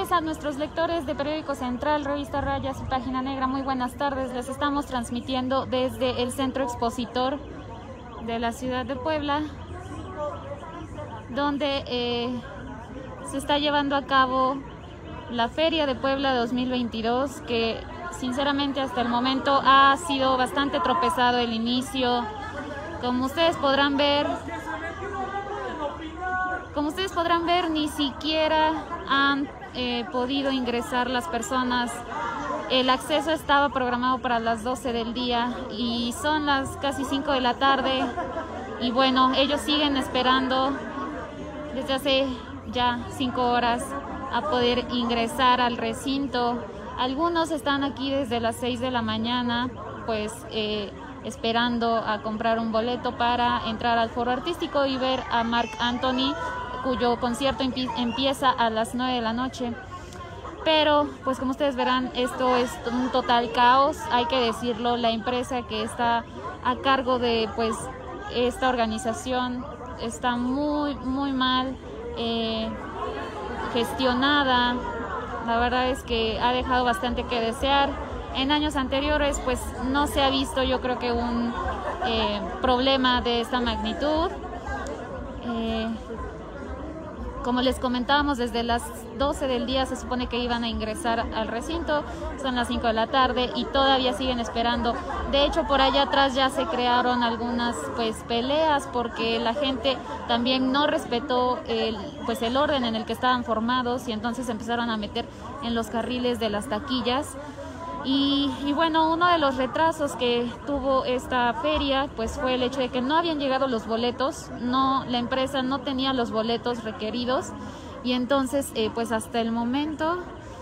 tardes a nuestros lectores de Periódico Central, Revista Rayas y Página Negra. Muy buenas tardes. Les estamos transmitiendo desde el Centro Expositor de la ciudad de Puebla, donde se está llevando a cabo la Feria de Puebla 2022, que sinceramente hasta el momento ha sido bastante tropezado el inicio. Como ustedes podrán ver, ni siquiera han podido ingresar las personas. El acceso estaba programado para las 12 del día y son las casi 5 de la tarde. Y bueno, ellos siguen esperando desde hace ya 5 horas a poder ingresar al recinto. Algunos están aquí desde las 6 de la mañana, pues esperando a comprar un boleto para entrar al foro artístico y ver a Marc Anthony, cuyo concierto empieza a las 9 de la noche. Pero, pues como ustedes verán, esto es un total caos, hay que decirlo. La empresa que está a cargo de pues esta organización está muy mal gestionada. La verdad es que ha dejado bastante que desear. En años anteriores pues no se ha visto, yo creo que un problema de esta magnitud. Como les comentábamos, desde las 12 del día se supone que iban a ingresar al recinto, son las 5 de la tarde y todavía siguen esperando. De hecho, por allá atrás ya se crearon algunas pues peleas porque la gente también no respetó el orden en el que estaban formados y entonces empezaron a meter en los carriles de las taquillas. Y bueno, uno de los retrasos que tuvo esta feria pues fue el hecho de que no habían llegado los boletos, la empresa no tenía los boletos requeridos y entonces pues hasta el momento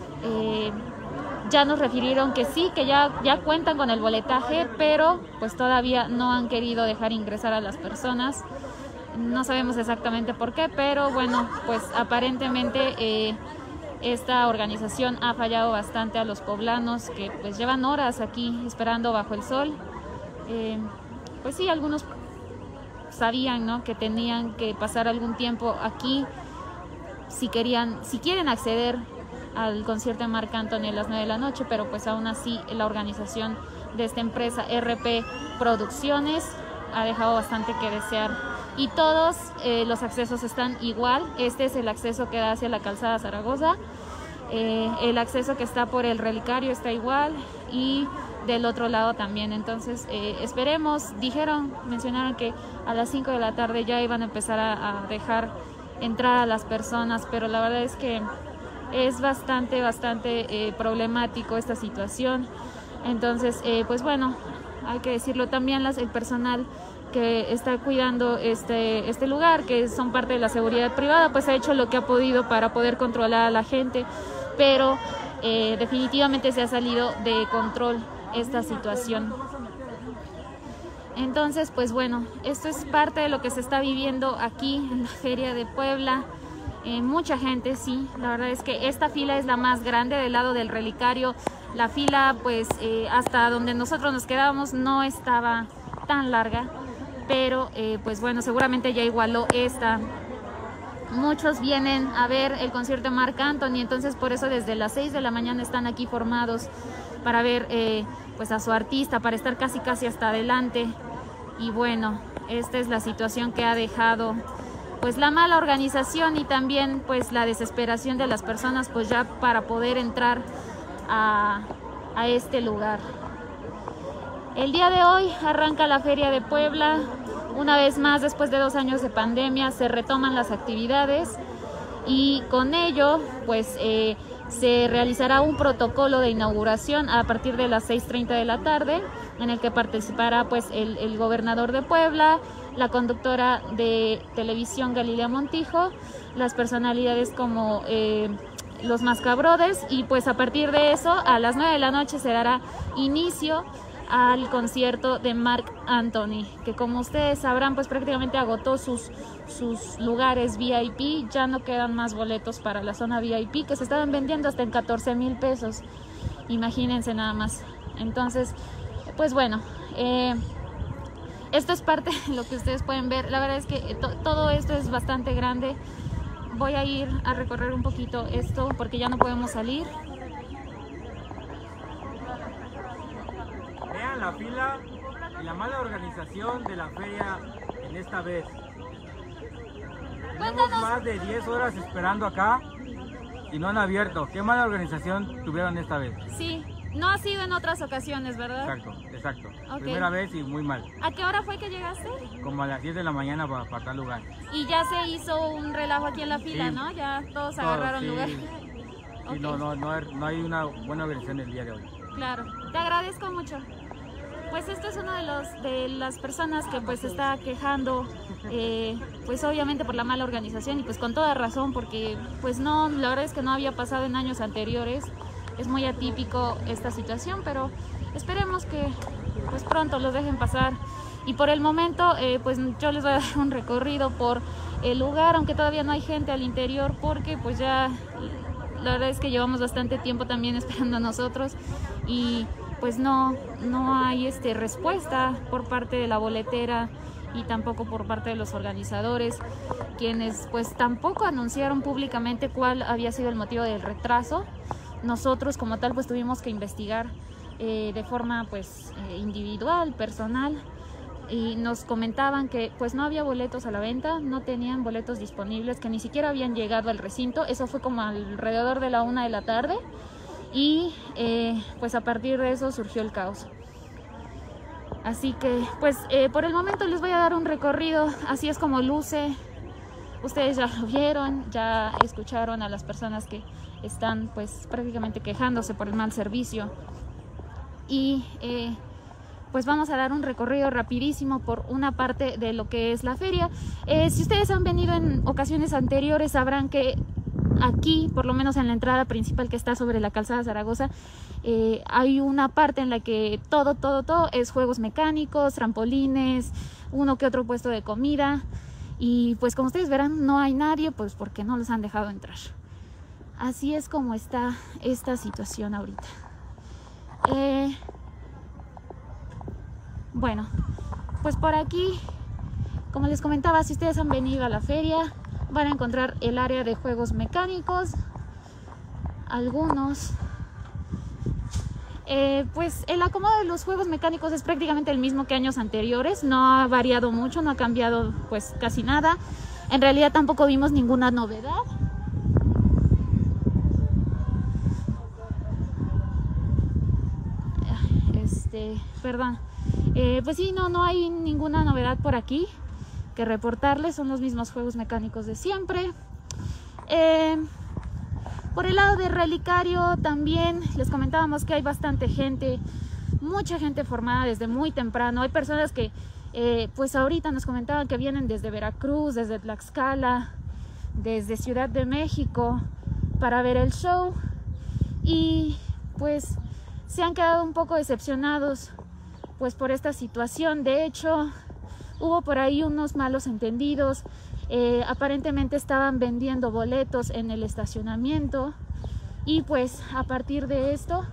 ya nos refirieron que sí, que ya cuentan con el boletaje, pero pues todavía no han querido dejar ingresar a las personas. No sabemos exactamente por qué, pero bueno, pues aparentemente esta organización ha fallado bastante a los poblanos que pues llevan horas aquí esperando bajo el sol. Pues sí, algunos sabían, ¿no?, que tenían que pasar algún tiempo aquí si quieren acceder al concierto de Marc Anthony a las 9 de la noche, pero pues aún así la organización de esta empresa RP Producciones ha dejado bastante que desear. Y todos los accesos están igual. Este es el acceso que da hacia la calzada Zaragoza. El acceso que está por el Relicario está igual y del otro lado también. Entonces esperemos, mencionaron que a las 5 de la tarde ya iban a empezar a dejar entrar a las personas, pero la verdad es que es bastante problemático esta situación. Entonces pues bueno, hay que decirlo, también el personal que está cuidando este lugar, que son parte de la seguridad privada, pues ha hecho lo que ha podido para poder controlar a la gente, pero definitivamente se ha salido de control esta situación. Entonces pues bueno, esto es parte de lo que se está viviendo aquí en la Feria de Puebla. Mucha gente, sí, la verdad es que esta fila es la más grande del lado del Relicario. La fila pues hasta donde nosotros nos quedábamos no estaba tan larga, pero pues bueno, seguramente ya igualó esta. Muchos vienen a ver el concierto de Marc Anthony, entonces por eso desde las 6 de la mañana están aquí formados para ver pues a su artista, para estar casi hasta adelante. Y bueno, esta es la situación que ha dejado pues la mala organización y también pues la desesperación de las personas pues ya para poder entrar a este lugar. El día de hoy arranca la Feria de Puebla. Una vez más, después de 2 años de pandemia, se retoman las actividades y con ello pues se realizará un protocolo de inauguración a partir de las 6:30 de la tarde, en el que participará pues el gobernador de Puebla, la conductora de televisión Galilea Montijo, las personalidades como los Mascabrothers, y pues a partir de eso a las 9 de la noche se dará inicio al concierto de Marc Anthony, que como ustedes sabrán pues prácticamente agotó sus lugares VIP. Ya no quedan más boletos para la zona VIP, que se estaban vendiendo hasta en 14,000 pesos, imagínense nada más. Entonces pues bueno, esto es parte de lo que ustedes pueden ver. La verdad es que todo esto es bastante grande. voy a ir a recorrer un poquito esto porque ya no podemos salir. Vean la fila y la mala organización de la feria en esta vez. Tenemos más de 10 horas esperando acá y no han abierto. ¿Qué mala organización tuvieron esta vez? Sí, no ha sido en otras ocasiones, ¿verdad? Exacto. Okay. Primera vez y muy mal. ¿A qué hora fue que llegaste? Como a las 10 de la mañana para tal lugar. Y ya se hizo un relajo aquí en la fila, Sí. ¿no? Ya todos agarraron sí. lugar. Sí, Okay. no hay una buena organización el día de hoy. Claro, te agradezco mucho. Pues esto es uno de las personas que pues está quejando, pues obviamente por la mala organización y pues con toda razón, porque pues no, la verdad es que no había pasado en años anteriores. Es muy atípico esta situación, pero esperemos que pues pronto los dejen pasar. Y por el momento pues yo les voy a dar un recorrido por el lugar, aunque todavía no hay gente al interior, porque pues ya la verdad es que llevamos bastante tiempo también esperando a nosotros y pues no hay respuesta por parte de la boletera y tampoco por parte de los organizadores, quienes pues tampoco anunciaron públicamente cuál había sido el motivo del retraso. Nosotros como tal pues tuvimos que investigar de forma pues individual, personal, y nos comentaban que pues no había boletos a la venta, no tenían boletos disponibles, que ni siquiera habían llegado al recinto. Eso fue como alrededor de la 1 de la tarde y pues a partir de eso surgió el caos. Así que pues por el momento les voy a dar un recorrido, así es como luce. Ustedes ya lo vieron, ya escucharon a las personas que están pues prácticamente quejándose por el mal servicio. Y pues vamos a dar un recorrido rapidísimo por una parte de lo que es la feria. Si ustedes han venido en ocasiones anteriores sabrán que aquí, por lo menos en la entrada principal que está sobre la calzada Zaragoza, hay una parte en la que todo es juegos mecánicos, trampolines, uno que otro puesto de comida. Y pues como ustedes verán no hay nadie, pues porque no los han dejado entrar. Así es como está esta situación ahorita. Bueno, pues por aquí, como les comentaba, si ustedes han venido a la feria, van a encontrar el área de juegos mecánicos, algunos. Pues el acomodo de los juegos mecánicos es prácticamente el mismo que años anteriores, no ha variado mucho, no ha cambiado pues casi nada. En realidad tampoco vimos ninguna novedad. Perdón. Pues sí, no hay ninguna novedad por aquí que reportarles, son los mismos juegos mecánicos de siempre. Por el lado del relicario también les comentábamos que hay bastante gente, mucha gente formada desde muy temprano. Hay personas que pues ahorita nos comentaban que vienen desde Veracruz, desde Tlaxcala, desde Ciudad de México para ver el show y pues se han quedado un poco decepcionados pues por esta situación. De hecho, hubo por ahí unos malos entendidos. Aparentemente estaban vendiendo boletos en el estacionamiento y pues a partir de esto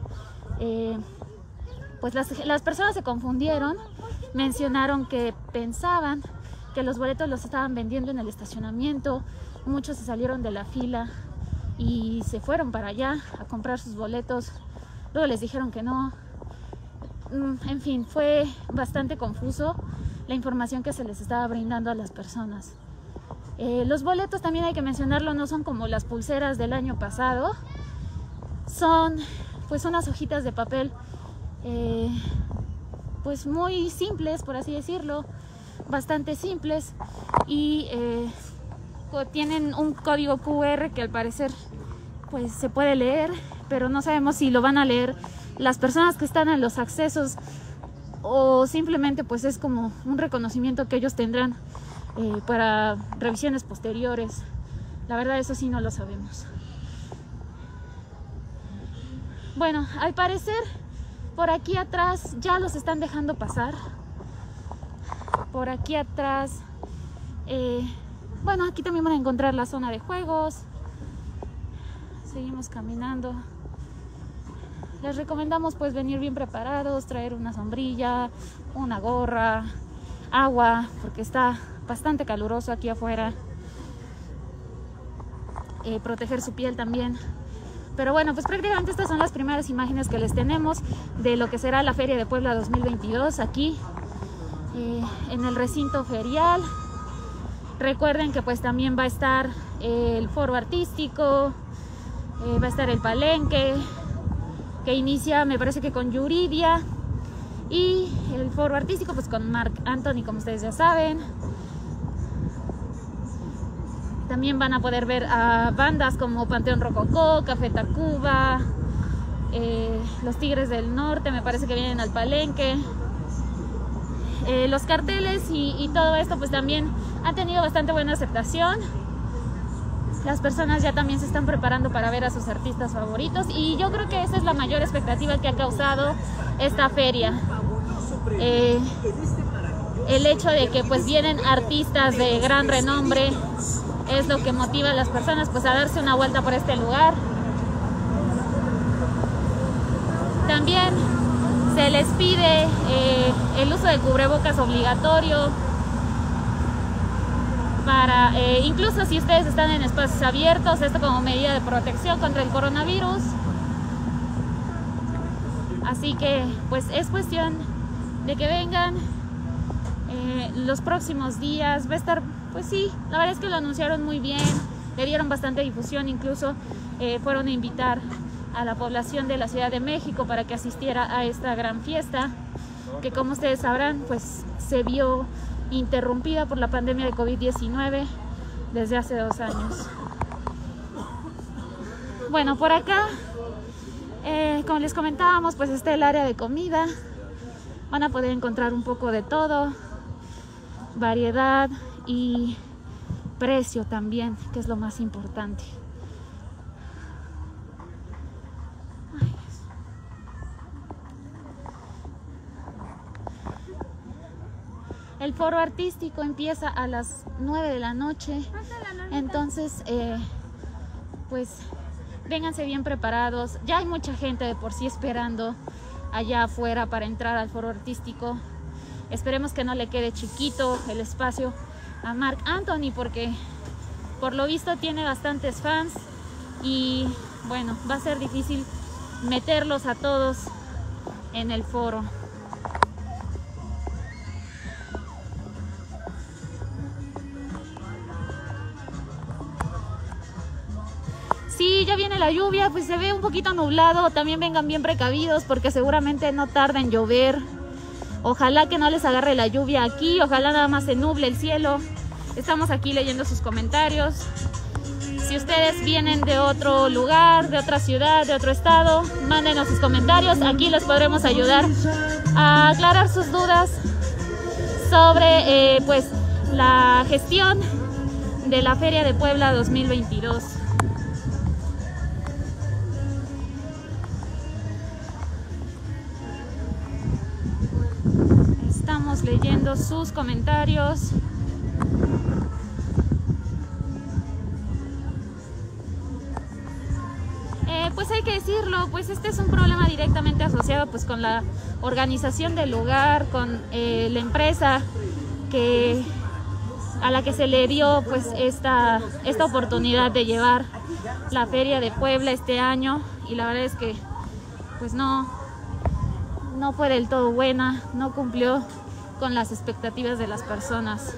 pues las personas se confundieron, mencionaron que pensaban que los boletos los estaban vendiendo en el estacionamiento. Muchos se salieron de la fila y se fueron para allá a comprar sus boletos. Luego les dijeron que no. En fin, fue bastante confuso la información que se les estaba brindando a las personas. Los boletos, también hay que mencionarlo, no son como las pulseras del año pasado. Son pues unas hojitas de papel pues muy simples, por así decirlo, bastante simples, y tienen un código QR que al parecer pues se puede leer, pero no sabemos si lo van a leer las personas que están en los accesos o simplemente pues es como un reconocimiento que ellos tendrán para revisiones posteriores. La verdad, eso sí no lo sabemos. Bueno, al parecer por aquí atrás ya los están dejando pasar. Por aquí atrás bueno, aquí también van a encontrar la zona de juegos. Seguimos caminando. Les recomendamos pues venir bien preparados, traer una sombrilla, una gorra, agua, porque está bastante caluroso aquí afuera. proteger su piel también. Pero bueno, pues prácticamente estas son las primeras imágenes que les tenemos de lo que será la Feria de Puebla 2022 aquí en el recinto ferial. Recuerden que pues también va a estar el foro artístico, va a estar el palenque, que inicia me parece que con Yuridia, y el foro artístico pues con Marc Anthony, como ustedes ya saben. También van a poder ver a bandas como Panteón Rococó, Café Tacuba, los Tigres del Norte, me parece que vienen al palenque. Los carteles y todo esto pues también han tenido bastante buena aceptación. Las personas ya también se están preparando para ver a sus artistas favoritos, y yo creo que esa es la mayor expectativa que ha causado esta feria. El hecho de que pues vienen artistas de gran renombre es lo que motiva a las personas pues a darse una vuelta por este lugar. También se les pide el uso de cubrebocas obligatorio para incluso si ustedes están en espacios abiertos, esto como medida de protección contra el coronavirus. Así que pues es cuestión de que vengan los próximos días. Va a estar, pues sí, la verdad es que lo anunciaron muy bien, le dieron bastante difusión, incluso fueron a invitar a la población de la Ciudad de México para que asistiera a esta gran fiesta, que como ustedes sabrán, pues se vio interrumpida por la pandemia de COVID-19 desde hace 2 años. Bueno, por acá, como les comentábamos, pues está el área de comida. Van a poder encontrar un poco de todo, variedad y precio también, que es lo más importante. El foro artístico empieza a las 9 de la noche, entonces pues vénganse bien preparados. Ya hay mucha gente de por sí esperando allá afuera para entrar al foro artístico. Esperemos que no le quede chiquito el espacio a Marc Anthony, porque por lo visto tiene bastantes fans y bueno, va a ser difícil meterlos a todos en el foro. Sí, ya viene la lluvia, pues se ve un poquito nublado. También vengan bien precavidos porque seguramente no tarda en llover. Ojalá que no les agarre la lluvia aquí, ojalá nada más se nuble el cielo. Estamos aquí leyendo sus comentarios. Si ustedes vienen de otro lugar, de otra ciudad, de otro estado, mándenos sus comentarios. Aquí les podremos ayudar a aclarar sus dudas sobre pues la gestión de la Feria de Puebla 2022. Estamos leyendo sus comentarios. Pues hay que decirlo, pues este es un problema directamente asociado pues con la organización del lugar, con la empresa a la que se le dio pues esta oportunidad de llevar la Feria de Puebla este año, y la verdad es que pues no fue del todo buena, no cumplió con las expectativas de las personas.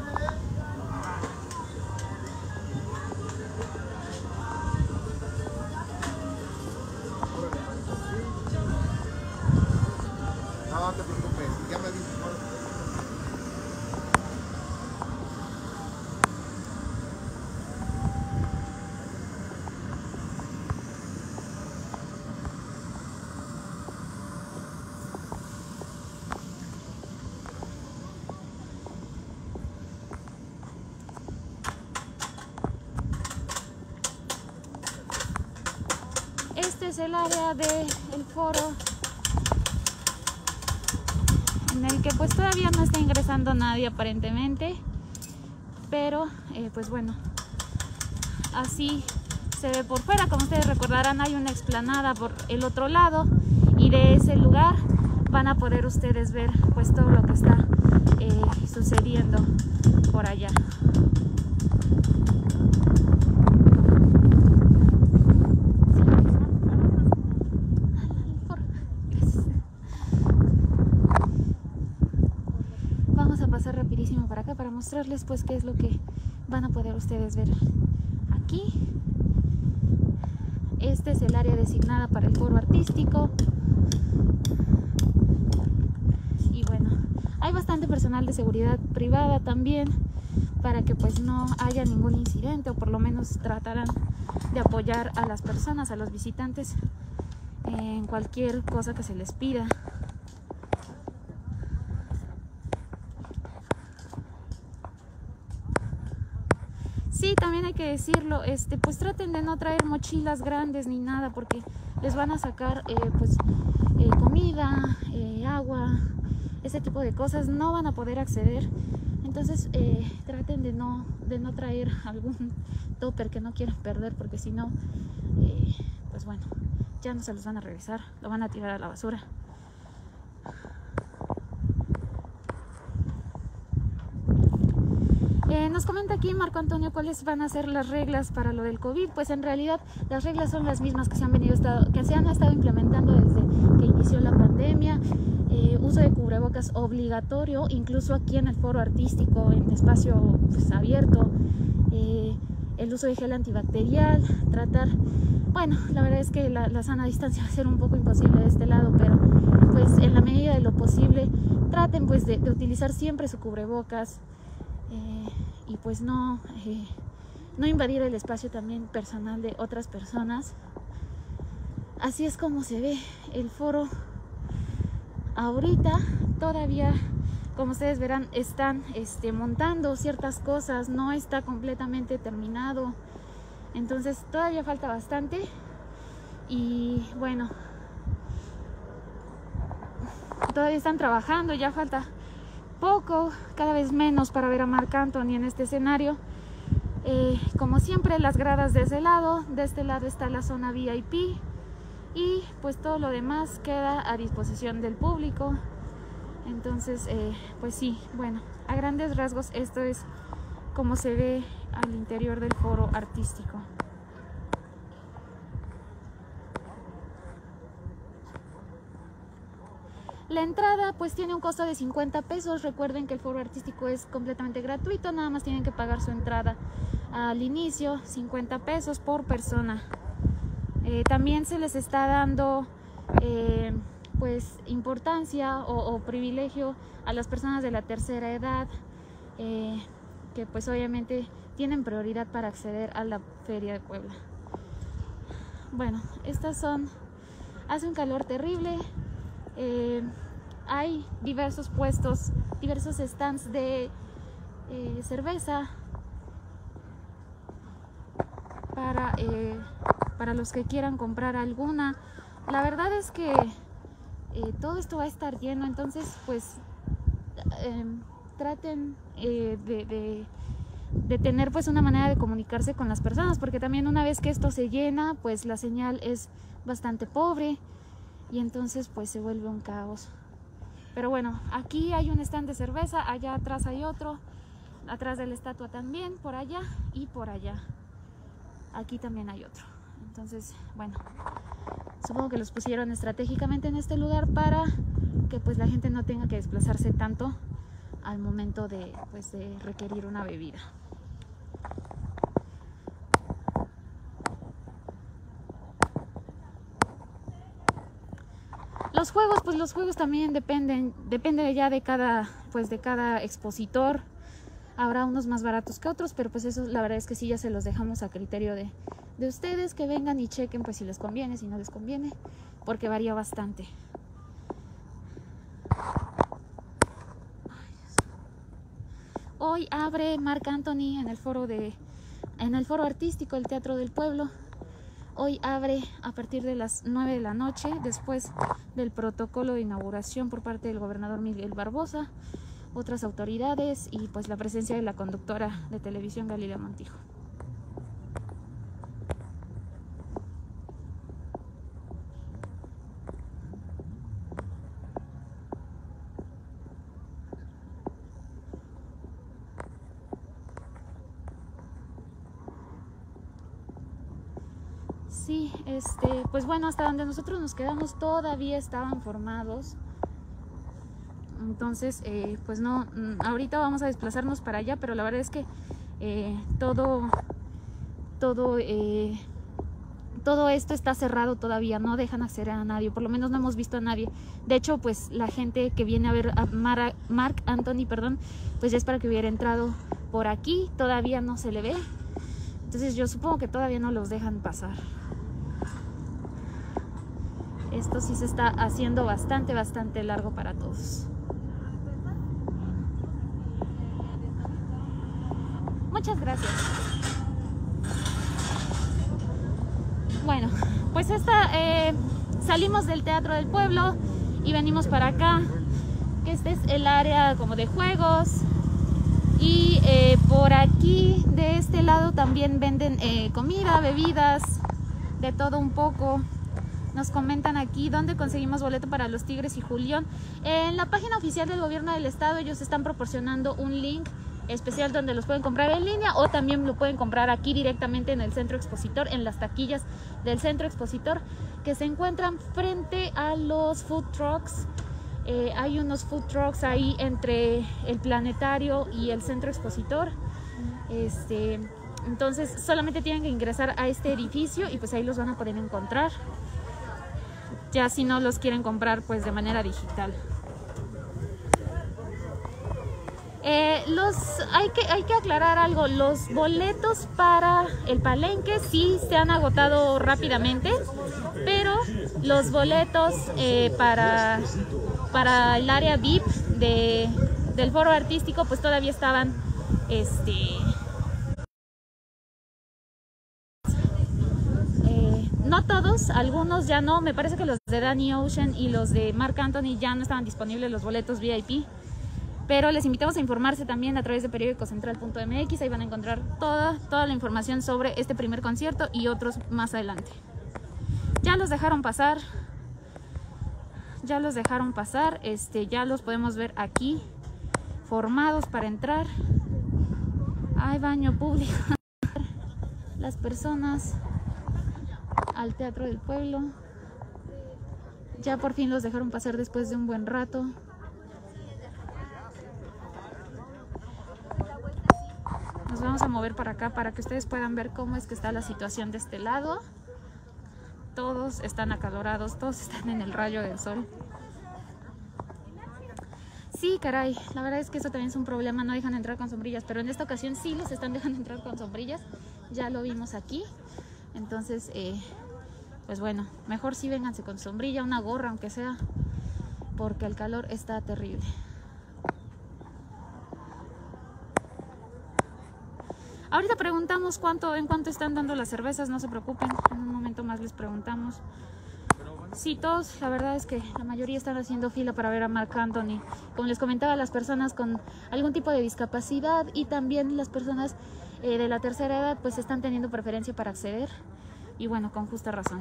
No te preocupes, ya me dices. Este es el área del foro, en el que pues todavía no está ingresando nadie aparentemente, pero pues bueno, así se ve por fuera. Como ustedes recordarán, hay una explanada por el otro lado, y de ese lugar van a poder ustedes ver pues todo lo que está sucediendo por allá. mostrarles pues qué es lo que van a poder ustedes ver aquí. Este es el área designada para el foro artístico. Y bueno, hay bastante personal de seguridad privada también, para que pues no haya ningún incidente, o por lo menos tratarán de apoyar a las personas, a los visitantes, en cualquier cosa que se les pida. Sí, también hay que decirlo, pues traten de no traer mochilas grandes ni nada, porque les van a sacar comida, agua, ese tipo de cosas, no van a poder acceder. Entonces traten de no traer algún topper que no quieran perder, porque si no, pues bueno, ya no se los van a regresar, lo van a tirar a la basura. Nos comenta aquí Marco Antonio cuáles van a ser las reglas para lo del COVID. Pues en realidad las reglas son las mismas que se han estado implementando desde que inició la pandemia. Uso de cubrebocas obligatorio, incluso aquí en el foro artístico, en espacio pues abierto. El uso de gel antibacterial, bueno, la verdad es que la sana distancia va a ser un poco imposible de este lado, pero pues en la medida de lo posible traten pues de utilizar siempre su cubrebocas. Y pues no invadir el espacio también personal de otras personas. Así es como se ve el foro ahorita. Todavía, como ustedes verán, están montando ciertas cosas, no está completamente terminado, entonces todavía falta bastante. Y bueno, todavía están trabajando, ya falta poco, cada vez menos para ver a Marc Anthony en este escenario. Como siempre, las gradas de ese lado, de este lado está la zona VIP, y pues todo lo demás queda a disposición del público. Entonces pues sí, bueno, a grandes rasgos esto es como se ve al interior del foro artístico. La entrada pues tiene un costo de 50 pesos. Recuerden que el foro artístico es completamente gratuito, nada más tienen que pagar su entrada al inicio, 50 pesos por persona. También se les está dando pues importancia o privilegio a las personas de la tercera edad, que pues obviamente tienen prioridad para acceder a la Feria de Puebla. Bueno, estas son, hace un calor terrible. Hay diversos puestos, diversos stands de cerveza para los que quieran comprar alguna. La verdad es que todo esto va a estar lleno, entonces pues traten de tener pues una manera de comunicarse con las personas, porque también una vez que esto se llena, pues la señal es bastante pobre y entonces pues se vuelve un caos. Pero bueno, aquí hay un stand de cerveza, allá atrás hay otro, atrás de la estatua también, por allá y por allá. Aquí también hay otro. Entonces, bueno, supongo que los pusieron estratégicamente en este lugar para que pues la gente no tenga que desplazarse tanto al momento de requerir una bebida. Los juegos también depende ya de cada expositor. Habrá unos más baratos que otros, pero pues eso la verdad es que sí, ya se los dejamos a criterio de ustedes, que vengan y chequen pues si les conviene, si no les conviene, porque varía bastante. Hoy abre Marc Anthony en el foro artístico, el Teatro del Pueblo. Hoy abre a partir de las 9 de la noche, después del protocolo de inauguración por parte del gobernador Miguel Barbosa, otras autoridades y pues la presencia de la conductora de televisión Galilea Montijo. Sí, pues bueno, hasta donde nosotros nos quedamos todavía estaban formados. Entonces, pues no, ahorita vamos a desplazarnos para allá, pero la verdad es que todo esto está cerrado todavía, no dejan acceder a nadie, por lo menos no hemos visto a nadie. De hecho, pues la gente que viene a ver a Marc Anthony, perdón, pues ya es para que hubiera entrado por aquí, todavía no se le ve. Entonces yo supongo que todavía no los dejan pasar. Esto sí se está haciendo bastante largo para todos. Muchas gracias. Bueno, pues salimos del Teatro del Pueblo y venimos para acá, que este es el área como de juegos. Y por aquí, de este lado, también venden comida, bebidas, de todo un poco. Nos comentan aquí dónde conseguimos boleto para los Tigres y Julián. En la página oficial del gobierno del estado ellos están proporcionando un link especial donde los pueden comprar en línea, o también lo pueden comprar aquí directamente en el centro expositor, en las taquillas del centro expositor, que se encuentran frente a los food trucks. Hay unos food trucks ahí entre el planetario y el centro expositor. Entonces solamente tienen que ingresar a este edificio y pues ahí los van a poder encontrar, ya si no los quieren comprar pues de manera digital. Hay que aclarar algo, los boletos para el palenque sí se han agotado rápidamente, pero los boletos para el área VIP del foro artístico pues todavía estaban no todos, algunos ya no. Me parece que los de Danny Ocean y los de Marc Anthony ya no estaban disponibles los boletos VIP, pero les invitamos a informarse también a través de periodicocentral.mx. Ahí van a encontrar toda la información sobre este primer concierto y otros más adelante. Ya los dejaron pasar, ya los podemos ver aquí formados para entrar. Hay baño público. Las personas al Teatro del Pueblo. Ya por fin los dejaron pasar después de un buen rato. Nos vamos a mover para acá para que ustedes puedan ver cómo es que está la situación de este lado. Todos están acalorados, todos están en el rayo del sol. Sí, caray, la verdad es que eso también es un problema, no dejan entrar con sombrillas, pero en esta ocasión sí los están dejando entrar con sombrillas, ya lo vimos aquí. Entonces, pues bueno, mejor sí vénganse con sombrilla, una gorra aunque sea, porque el calor está terrible. Ahorita preguntamos en cuánto están dando las cervezas, no se preocupen, en un momento más les preguntamos. Sí, todos, la verdad es que la mayoría están haciendo fila para ver a Marc Anthony. Como les comentaba, las personas con algún tipo de discapacidad y también las personas de la tercera edad pues están teniendo preferencia para acceder, y bueno, con justa razón.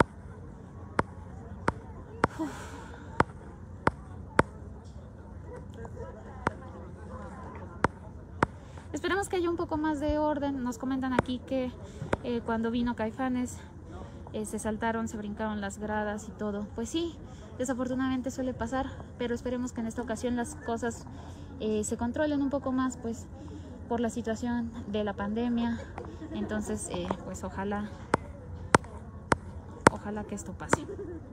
Esperemos que haya un poco más de orden. Nos comentan aquí que cuando vino Caifanes se saltaron, se brincaron las gradas y todo. Pues sí, desafortunadamente suele pasar, pero esperemos que en esta ocasión las cosas se controlen un poco más, pues por la situación de la pandemia. Entonces pues ojalá que esto pase.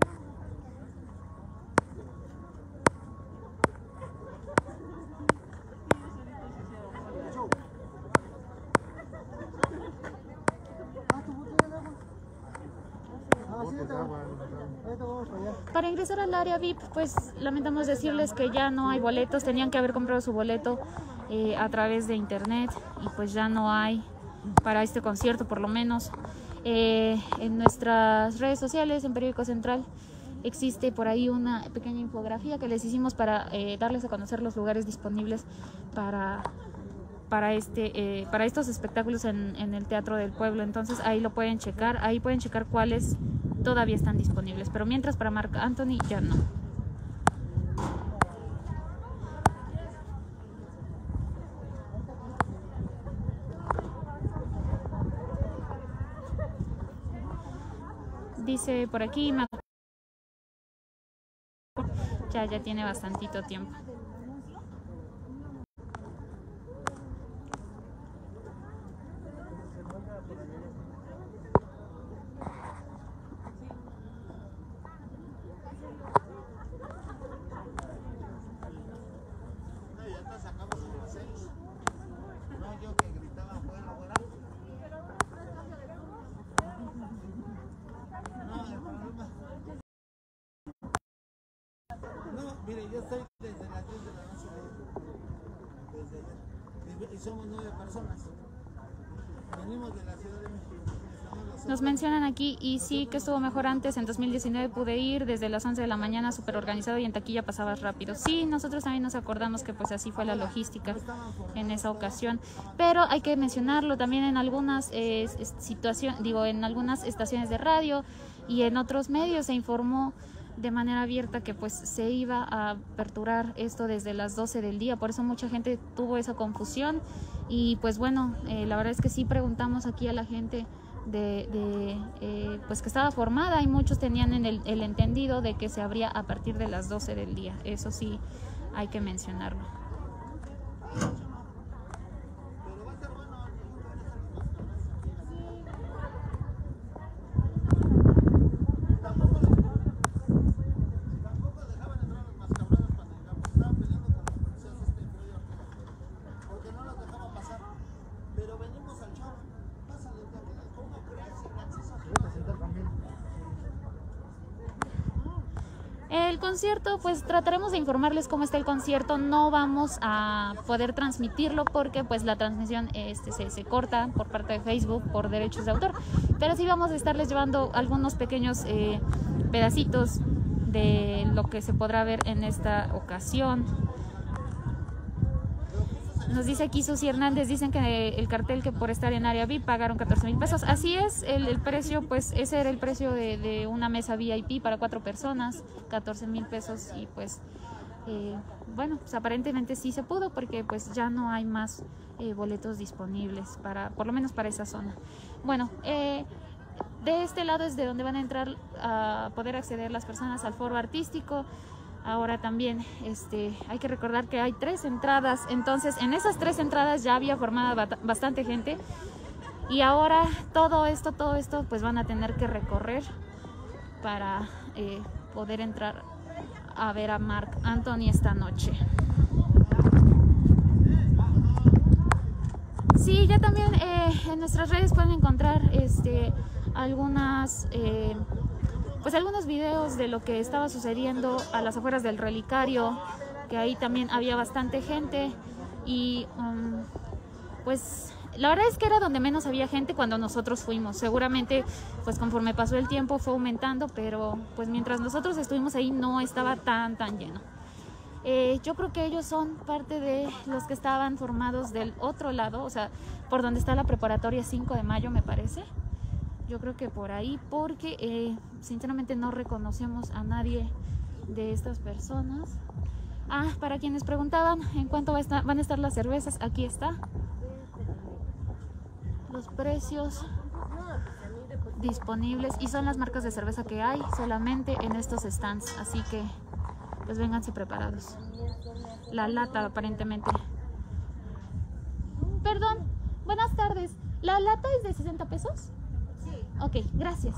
Para ingresar al área VIP, pues lamentamos decirles que ya no hay boletos. Tenían que haber comprado su boleto a través de internet y pues ya no hay para este concierto, por lo menos. En nuestras redes sociales, en Periódico Central, existe por ahí una pequeña infografía que les hicimos para darles a conocer los lugares disponibles para estos espectáculos en el Teatro del Pueblo. Entonces ahí lo pueden checar, ahí pueden checar cuáles todavía están disponibles, pero mientras para Marc Anthony ya no. Dice por aquí, ya tiene bastantito tiempo. Mire, yo estoy desde las 10 de la noche, y somos 9 personas. Venimos de la Ciudad de México. Nos mencionan aquí, y sí que estuvo mejor antes, en 2019 pude ir desde las 11 de la mañana, súper organizado, y en taquilla pasabas rápido. Sí, nosotros también nos acordamos que pues así fue la logística en esa ocasión, pero hay que mencionarlo también en algunas en algunas estaciones de radio y en otros medios se informó de manera abierta que pues se iba a aperturar esto desde las 12 del día, por eso mucha gente tuvo esa confusión. Y pues bueno, la verdad es que sí preguntamos aquí a la gente pues que estaba formada, y muchos tenían el entendido de que se abría a partir de las 12 del día. Eso sí hay que mencionarlo. El concierto, pues trataremos de informarles cómo está el concierto. No vamos a poder transmitirlo porque pues la transmisión se corta por parte de Facebook por derechos de autor, pero sí vamos a estarles llevando algunos pequeños pedacitos de lo que se podrá ver en esta ocasión. Nos dice aquí Susi Hernández, dicen que el cartel que por estar en área VIP pagaron 14,000 pesos. Así es, el precio, pues ese era el precio de una mesa VIP para 4 personas, 14,000 pesos. Y pues, bueno, pues aparentemente sí se pudo porque pues ya no hay más boletos disponibles, por lo menos para esa zona. Bueno, de este lado es de donde van a entrar a poder acceder las personas al foro artístico. Ahora también hay que recordar que hay 3 entradas, entonces en esas 3 entradas ya había formada bastante gente, y ahora todo esto pues van a tener que recorrer para poder entrar a ver a Marc Anthony esta noche. Sí, ya también en nuestras redes pueden encontrar algunos videos de lo que estaba sucediendo a las afueras del Relicario, que ahí también había bastante gente. Y pues la verdad es que era donde menos había gente cuando nosotros fuimos. Seguramente pues conforme pasó el tiempo fue aumentando, pero pues mientras nosotros estuvimos ahí no estaba tan lleno. Yo creo que ellos son parte de los que estaban formados del otro lado, o sea, por donde está la preparatoria 5 de mayo, me parece. Yo creo que por ahí, porque sinceramente no reconocemos a nadie de estas personas. Para quienes preguntaban en cuánto van a estar las cervezas, aquí está. Los precios disponibles, y son las marcas de cerveza que hay solamente en estos stands, así que pues vénganse preparados. La lata aparentemente. Perdón, buenas tardes. ¿La lata es de 60 pesos? Ok, gracias.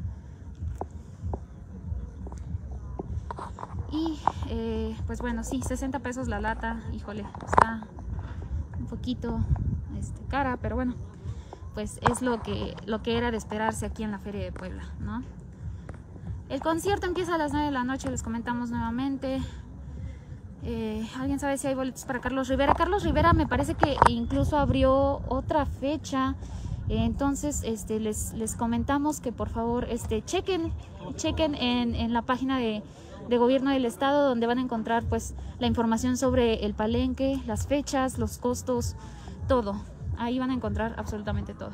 Y pues bueno, sí, 60 pesos la lata. Híjole, está un poquito cara, pero bueno, pues es lo que era de esperarse aquí en la Feria de Puebla, ¿no? El concierto empieza a las 9 de la noche, les comentamos nuevamente. ¿Alguien sabe si hay boletos para Carlos Rivera? Carlos Rivera me parece que incluso abrió otra fecha. Entonces les comentamos que por favor chequen en la página de gobierno del estado, donde van a encontrar pues la información sobre el palenque, las fechas, los costos, todo. Ahí van a encontrar absolutamente todo.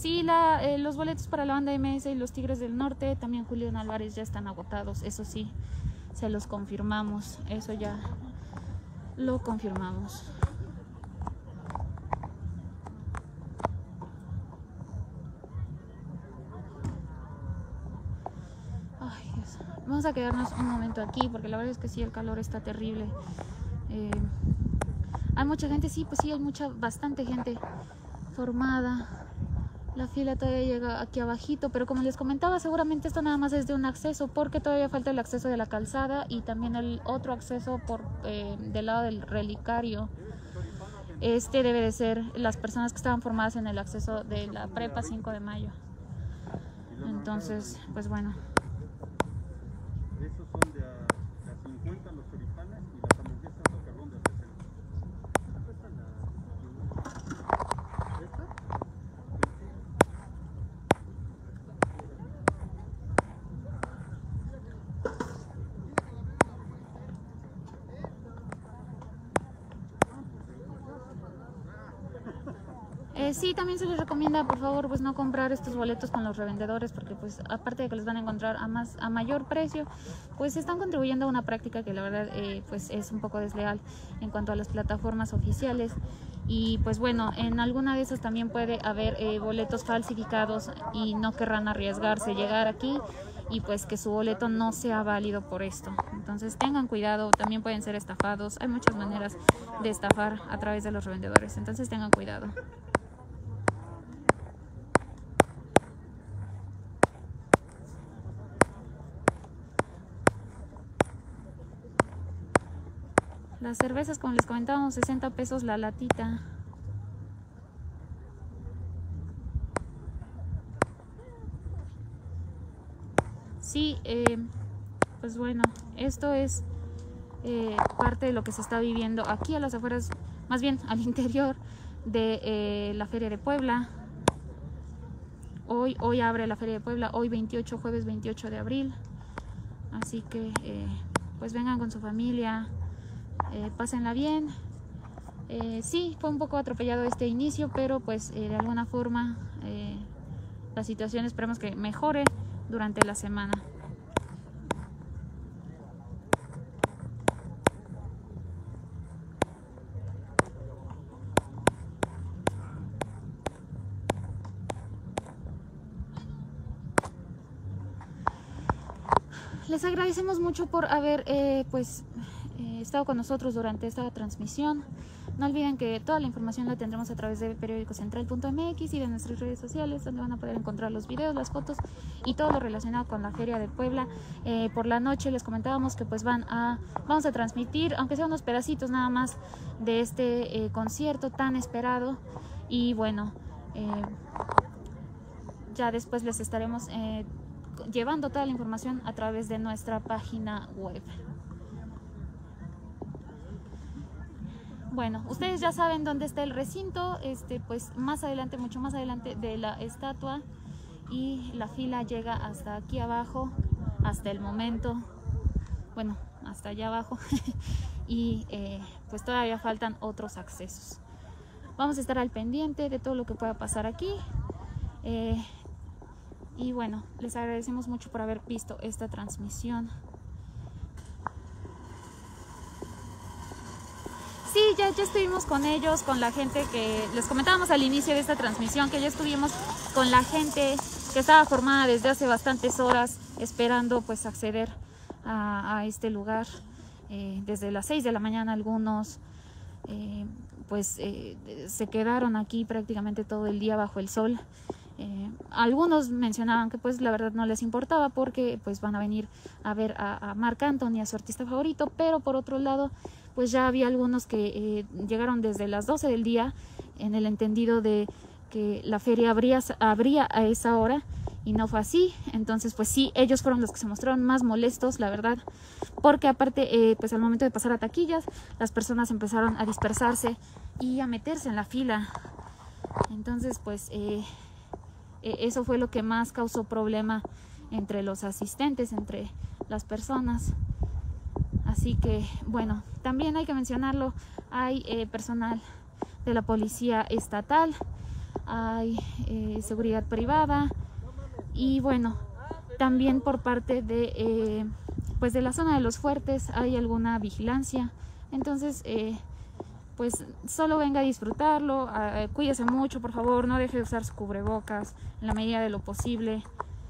Sí, los boletos para la banda MS y los Tigres del Norte, también Julián Álvarez, ya están agotados. Eso sí, se los confirmamos. Eso ya lo confirmamos. Ay, Dios. Vamos a quedarnos un momento aquí porque la verdad es que sí, el calor está terrible. Hay mucha gente, sí, pues sí, hay bastante gente formada. La fila todavía llega aquí abajito, pero como les comentaba, seguramente esto nada más es de un acceso, porque todavía falta el acceso de la calzada y también el otro acceso del lado del relicario. Este debe de ser las personas que estaban formadas en el acceso de la prepa 5 de mayo. Entonces, pues bueno. Esos son de a 50 los choripanes y las hamburguesas o carbón de 60. Sí, también se les recomienda, por favor, pues no comprar estos boletos con los revendedores, porque pues aparte de que los van a encontrar a mayor precio, pues están contribuyendo a una práctica que la verdad pues es un poco desleal en cuanto a las plataformas oficiales. Y pues bueno, en alguna de esas también puede haber boletos falsificados y no querrán arriesgarse llegar aquí y pues que su boleto no sea válido por esto. Entonces tengan cuidado, también pueden ser estafados. Hay muchas maneras de estafar a través de los revendedores, entonces tengan cuidado. Las cervezas, como les comentábamos, 60 pesos la latita. Sí, pues bueno, esto es parte de lo que se está viviendo aquí a las afueras, más bien al interior de la Feria de Puebla. Hoy abre la Feria de Puebla, hoy jueves 28 de abril. Así que pues vengan con su familia. Pásenla bien. Sí, fue un poco atropellado este inicio, pero pues de alguna forma la situación esperemos que mejore durante la semana. Les agradecemos mucho por haber estado con nosotros durante esta transmisión. No olviden que toda la información la tendremos a través de periodicocentral.mx y de nuestras redes sociales, donde van a poder encontrar los videos, las fotos y todo lo relacionado con la Feria de Puebla. Por la noche les comentábamos que pues vamos a transmitir, aunque sea unos pedacitos nada más de este concierto tan esperado. Y bueno, ya después les estaremos llevando toda la información a través de nuestra página web. Bueno, ustedes ya saben dónde está el recinto, pues más adelante, mucho más adelante de la estatua, y la fila llega hasta aquí abajo, hasta el momento, bueno, hasta allá abajo, y pues todavía faltan otros accesos. Vamos a estar al pendiente de todo lo que pueda pasar aquí, y bueno, les agradecemos mucho por haber visto esta transmisión. Sí, ya estuvimos con ellos, con la gente que les comentábamos al inicio de esta transmisión, que ya estuvimos con la gente que estaba formada desde hace bastantes horas esperando pues acceder a este lugar. Desde las 6 de la mañana algunos se quedaron aquí prácticamente todo el día bajo el sol. Algunos mencionaban que pues la verdad no les importaba porque pues van a venir a ver a Marc Anthony, a su artista favorito, pero por otro lado pues ya había algunos que llegaron desde las 12 del día en el entendido de que la feria abría a esa hora y no fue así. Entonces pues sí, ellos fueron los que se mostraron más molestos, la verdad, porque aparte pues al momento de pasar a taquillas las personas empezaron a dispersarse y a meterse en la fila. Entonces pues eso fue lo que más causó problema entre los asistentes, entre las personas. Así que bueno, también hay que mencionarlo, hay personal de la policía estatal, hay seguridad privada y bueno, también por parte de pues de la zona de los fuertes hay alguna vigilancia. Entonces pues solo venga a disfrutarlo, cuídese mucho, por favor, no deje de usar su cubrebocas en la medida de lo posible.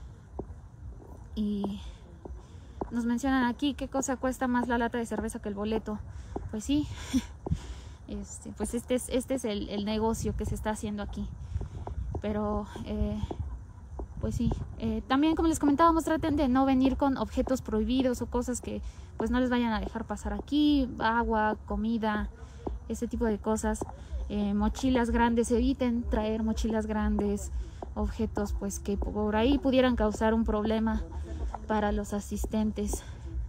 Y nos mencionan aquí qué cosa cuesta más la lata de cerveza que el boleto. Pues sí, pues este es el negocio que se está haciendo aquí. Pero pues sí, también como les comentábamos, traten de no venir con objetos prohibidos o cosas que pues no les vayan a dejar pasar aquí, agua, comida, ese tipo de cosas. Mochilas grandes, eviten traer mochilas grandes, objetos pues que por ahí pudieran causar un problema para los asistentes.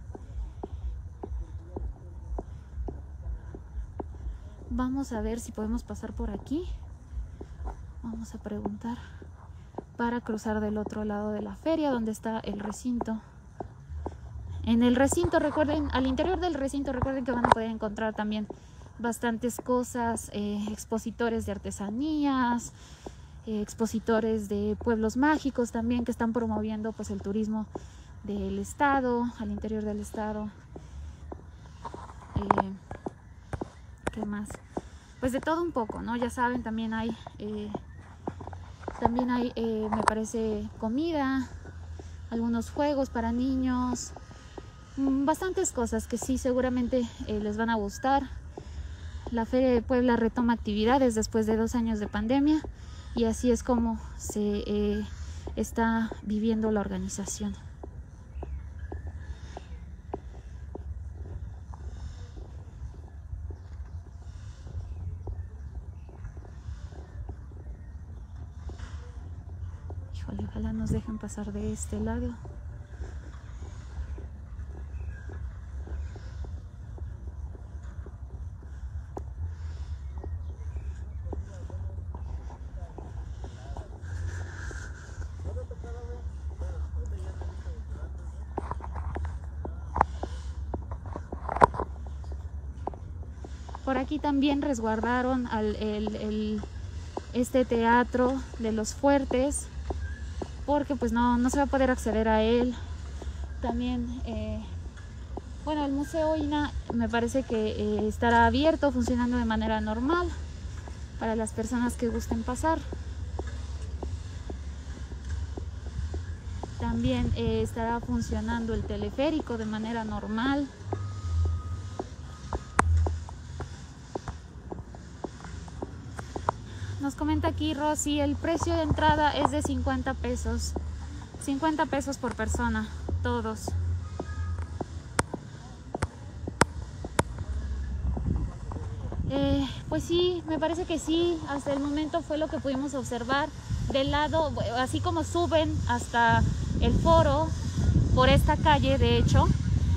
Vamos a ver si podemos pasar por aquí. Vamos a preguntar para cruzar del otro lado de la feria, donde está el recinto. En el recinto, recuerden, al interior del recinto, recuerden que van a poder encontrar también bastantes cosas, expositores de artesanías, expositores de pueblos mágicos también que están promoviendo pues el turismo del estado, al interior del estado. ¿Qué más? Pues de todo un poco, ¿no? Ya saben, también hay me parece comida, algunos juegos para niños, bastantes cosas que sí seguramente les van a gustar. La Feria de Puebla retoma actividades después de 2 años de pandemia y así es como se está viviendo la organización. Híjole, ojalá nos dejen pasar de este lado. Por aquí también resguardaron este teatro de los fuertes, porque pues no se va a poder acceder a él. También, bueno, el Museo INAH me parece que estará abierto, funcionando de manera normal para las personas que gusten pasar. También estará funcionando el teleférico de manera normal. Nos comenta aquí Rosy, el precio de entrada es de 50 pesos. 50 pesos por persona, todos. Pues sí, me parece que sí, hasta el momento fue lo que pudimos observar. Del lado, así como suben hasta el foro, por esta calle de hecho,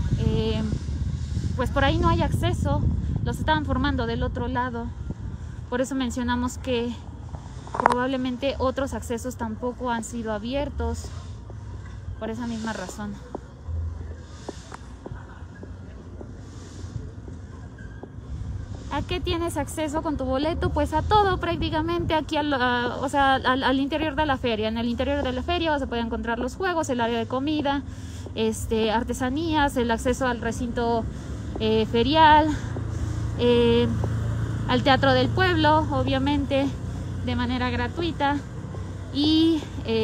pues por ahí no hay acceso, los estaban formando del otro lado. Por eso mencionamos que probablemente otros accesos tampoco han sido abiertos, por esa misma razón. ¿A qué tienes acceso con tu boleto? Pues a todo prácticamente aquí, al interior de la feria. En el interior de la feria vas a poder encontrar los juegos, el área de comida, artesanías, el acceso al recinto ferial, al Teatro del Pueblo, obviamente, de manera gratuita. Y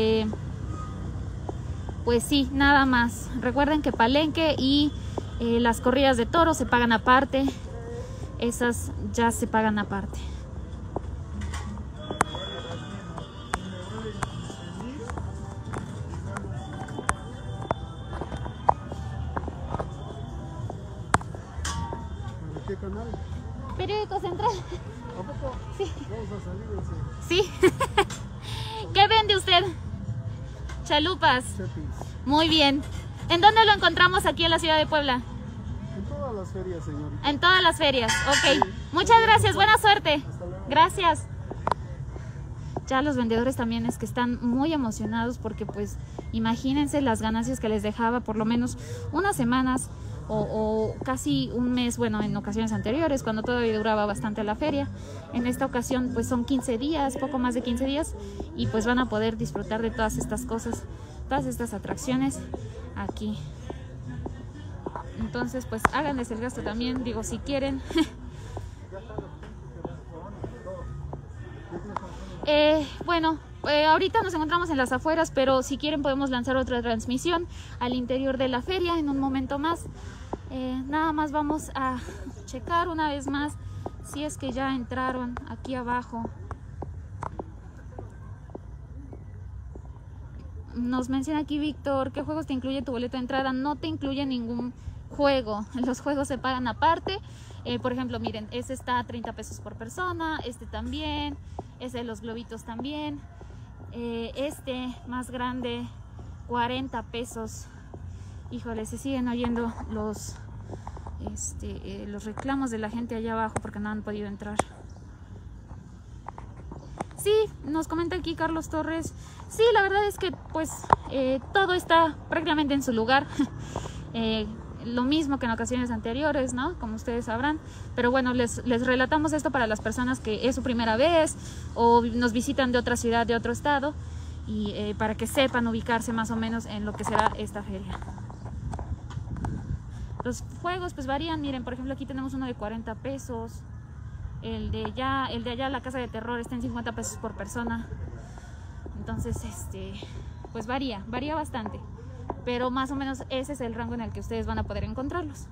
pues sí, nada más. Recuerden que Palenque y las corridas de toros se pagan aparte. Esas ya se pagan aparte. ¿Para qué canal? Periódico Central. ¿A poco? Sí. Vamos a salir ese. Sí. ¿Qué vende usted? Chalupas. Chepis. Muy bien. ¿En dónde lo encontramos aquí en la ciudad de Puebla? En todas las ferias, señorita. En todas las ferias. Ok. Muchas gracias. Buena suerte. Hasta luego. Gracias. Ya los vendedores también es que están muy emocionados porque pues imagínense las ganancias que les dejaba por lo menos unas semanas o casi un mes, bueno, en ocasiones anteriores, cuando todavía duraba bastante la feria. En esta ocasión pues son 15 días, poco más de 15 días, y pues van a poder disfrutar de todas estas cosas, todas estas atracciones aquí. Entonces pues háganles el gasto también, digo, si quieren. Bueno, ahorita nos encontramos en las afueras, pero si quieren podemos lanzar otra transmisión al interior de la feria en un momento más. Nada más vamos a checar una vez más si es que ya entraron aquí abajo. Nos menciona aquí Víctor, ¿qué juegos te incluye tu boleto de entrada? No te incluye ningún juego, los juegos se pagan aparte. Por ejemplo, miren, ese está a 30 pesos por persona, este también, ese de los globitos también, este más grande, 40 pesos. Híjole, se siguen oyendo los reclamos de la gente allá abajo porque no han podido entrar. Sí, nos comenta aquí Carlos Torres. Sí, la verdad es que pues todo está prácticamente en su lugar. Lo mismo que en ocasiones anteriores, ¿no? Como ustedes sabrán. Pero bueno, les relatamos esto para las personas que es su primera vez o nos visitan de otra ciudad, de otro estado, y para que sepan ubicarse más o menos en lo que será esta feria. Los juegos pues varían. Miren, por ejemplo, aquí tenemos uno de 40 pesos. El de allá, la casa de terror, está en 50 pesos por persona. Entonces, pues varía bastante. Pero más o menos ese es el rango en el que ustedes van a poder encontrarlos.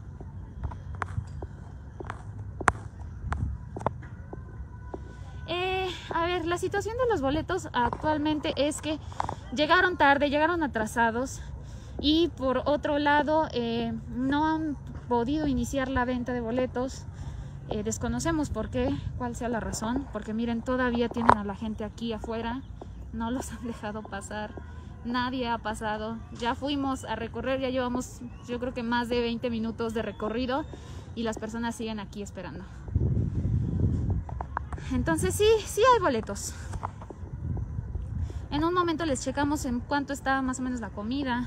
A ver, la situación de los boletos actualmente es que llegaron tarde, llegaron atrasados. Y por otro lado, no han podido iniciar la venta de boletos. Desconocemos por qué, cuál sea la razón, porque miren, todavía tienen a la gente aquí afuera, no los han dejado pasar, nadie ha pasado. Ya fuimos a recorrer, ya llevamos yo creo que más de 20 minutos de recorrido y las personas siguen aquí esperando. Entonces sí hay boletos. En un momento les checamos en cuánto está más o menos la comida.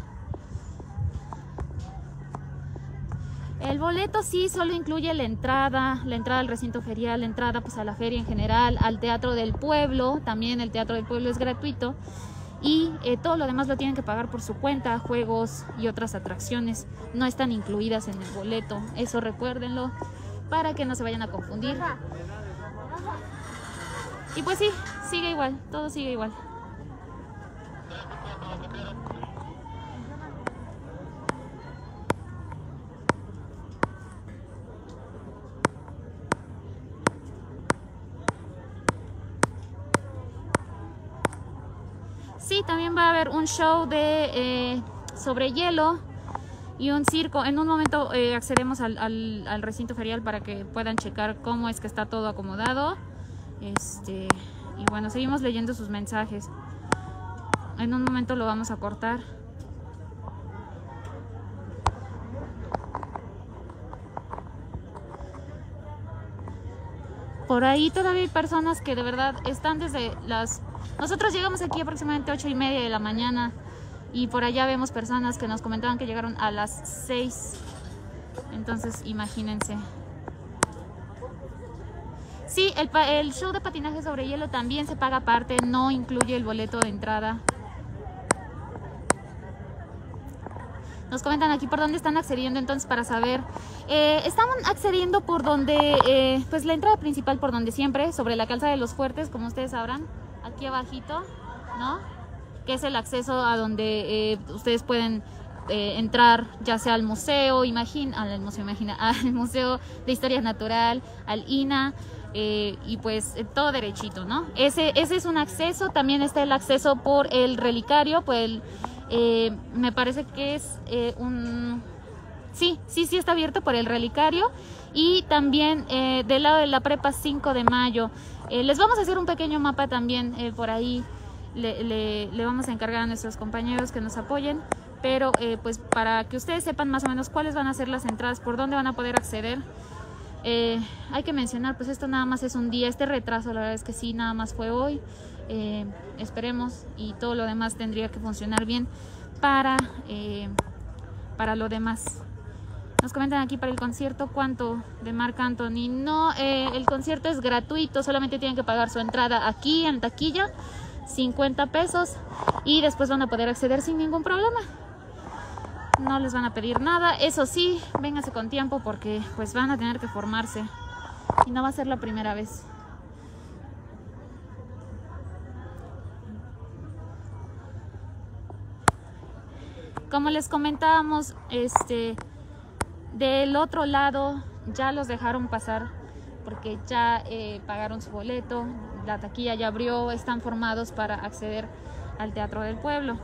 El boleto sí solo incluye la entrada al recinto ferial, la entrada pues a la feria en general, al Teatro del Pueblo, también el Teatro del Pueblo es gratuito, y todo lo demás lo tienen que pagar por su cuenta. Juegos y otras atracciones no están incluidas en el boleto, eso recuérdenlo para que no se vayan a confundir. Y pues sí, sigue igual, todo sigue igual. Sí, también va a haber un show de sobre hielo y un circo. En un momento accedemos al recinto ferial para que puedan checar cómo es que está todo acomodado. Y bueno, seguimos leyendo sus mensajes. En un momento lo vamos a cortar. Por ahí todavía hay personas que de verdad están desde las... Nosotros llegamos aquí aproximadamente 8:30 de la mañana y por allá vemos personas que nos comentaban que llegaron a las 6. Entonces imagínense. Sí, el show de patinaje sobre hielo también se paga aparte, no incluye el boleto de entrada. Nos comentan aquí por dónde están accediendo entonces para saber. Están accediendo por donde, pues la entrada principal por donde siempre, sobre la calzada de los Fuertes, como ustedes sabrán, aquí abajito, ¿no? Que es el acceso a donde ustedes pueden entrar, ya sea al museo, al Museo de Historia Natural, al INA, y pues todo derechito, ¿no? Ese es un acceso. También está el acceso por el relicario, pues me parece que es sí está abierto por el relicario, y también del lado de la prepa 5 de mayo. Les vamos a hacer un pequeño mapa también por ahí, le vamos a encargar a nuestros compañeros que nos apoyen, pero pues para que ustedes sepan más o menos cuáles van a ser las entradas, por dónde van a poder acceder. Hay que mencionar, pues esto nada más es un día, este retraso la verdad es que sí, nada más fue hoy. Esperemos y todo lo demás tendría que funcionar bien para lo demás. Nos comentan aquí para el concierto cuánto de Marc Anthony. No, el concierto es gratuito, solamente tienen que pagar su entrada aquí en taquilla, 50 pesos, y después van a poder acceder sin ningún problema. No les van a pedir nada. Eso sí, vénganse con tiempo porque pues van a tener que formarse y no va a ser la primera vez. Como les comentábamos, del otro lado ya los dejaron pasar porque ya pagaron su boleto, la taquilla ya abrió, están formados para acceder al Teatro del Pueblo.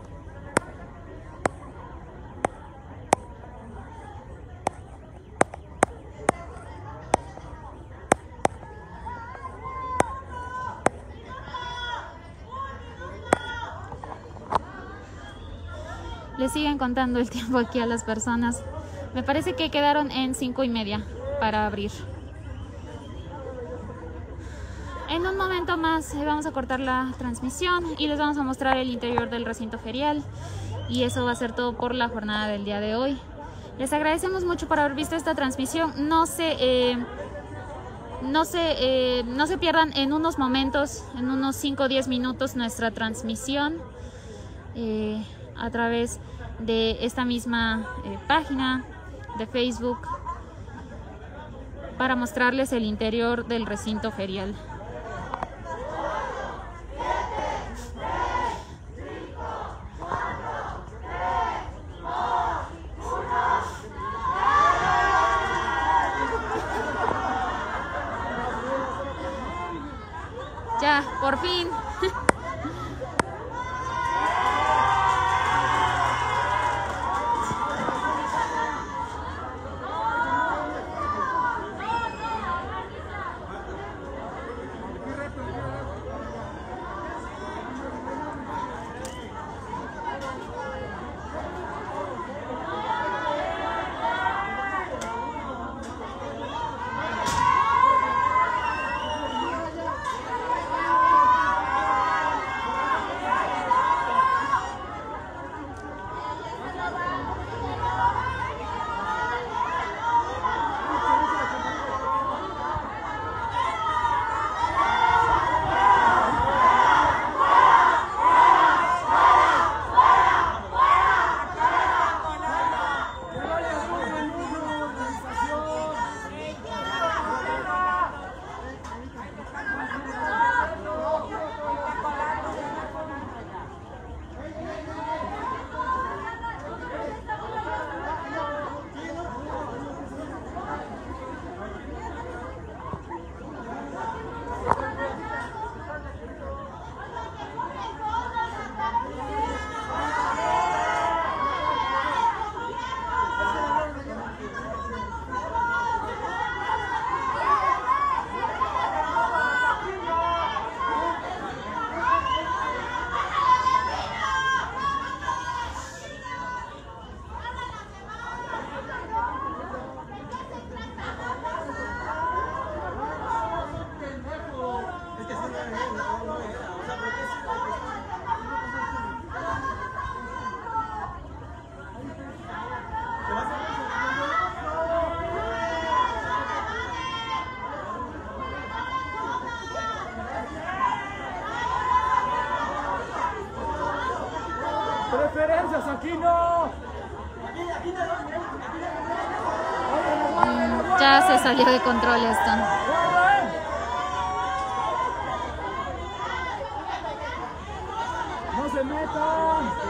Le siguen contando el tiempo aquí a las personas. Me parece que quedaron en 5:30 para abrir. En un momento más vamos a cortar la transmisión y les vamos a mostrar el interior del recinto ferial. Y eso va a ser todo por la jornada del día de hoy. Les agradecemos mucho por haber visto esta transmisión. No se pierdan en unos momentos, en unos 5 o 10 minutos, nuestra transmisión a través de esta misma página de Facebook para mostrarles el interior del recinto ferial. Ya, por fin. ¡Preferencias, aquí no! Ya se salió de control esto. ¡No se metan!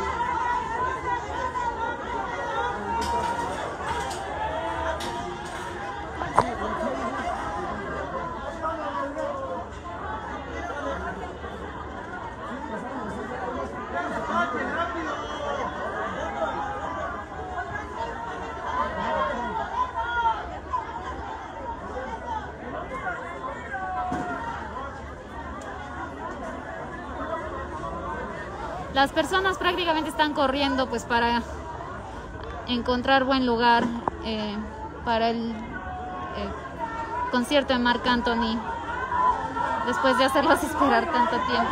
Las personas prácticamente están corriendo pues para encontrar buen lugar para el concierto de Marc Anthony después de hacerlos esperar tanto tiempo.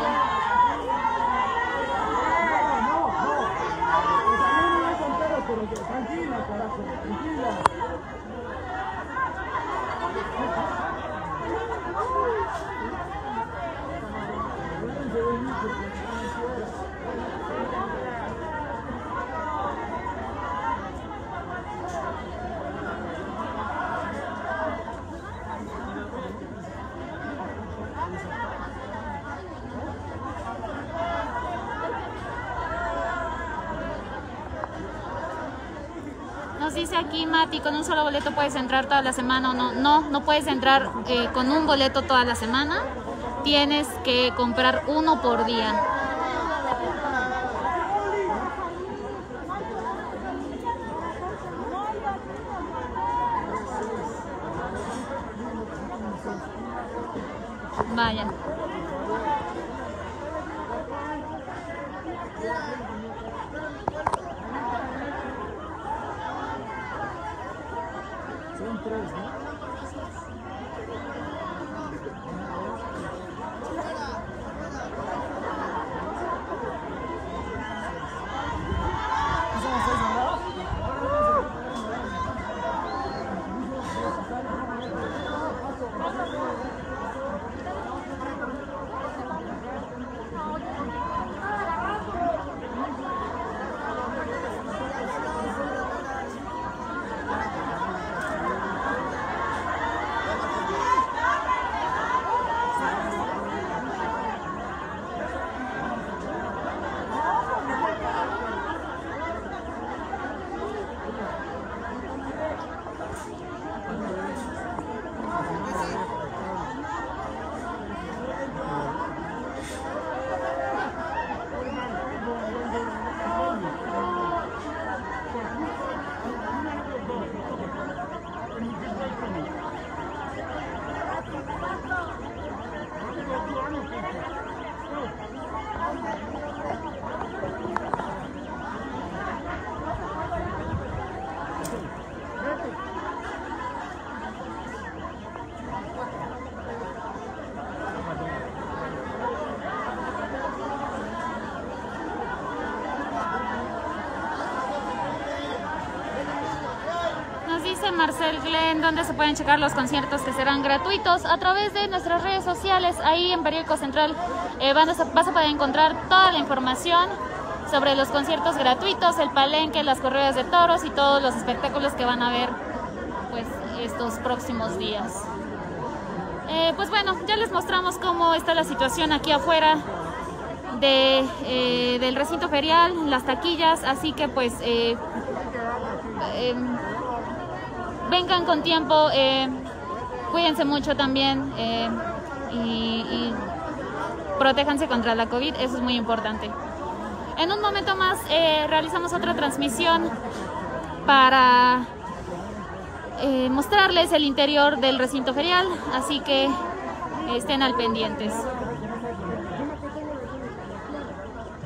Tranquila, carajo, tranquila. Nos dice aquí Mati, ¿con un solo boleto puedes entrar toda la semana o no? No puedes entrar con un boleto toda la semana. Tienes que comprar uno por día. Vaya. Son 3, ¿no? Dice Marcel Glenn, ¿dónde se pueden checar los conciertos que serán gratuitos? A través de nuestras redes sociales, ahí en Periódico Central vas a poder encontrar toda la información sobre los conciertos gratuitos, el palenque, las corridas de toros y todos los espectáculos que van a ver pues estos próximos días. Pues bueno, ya les mostramos cómo está la situación aquí afuera del recinto ferial, las taquillas, así que pues vengan con tiempo, cuídense mucho también y protéjanse contra la COVID, eso es muy importante. En un momento más realizamos otra transmisión para mostrarles el interior del recinto ferial, así que estén al pendientes.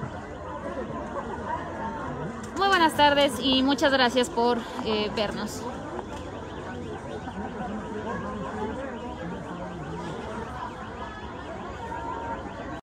Muy buenas tardes y muchas gracias por vernos.